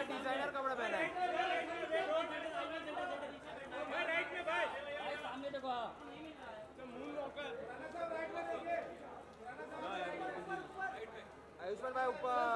Designer कपड़ा पहना है। राइट में भाई सामने देखो। आयुष्मान भाई ऊपर।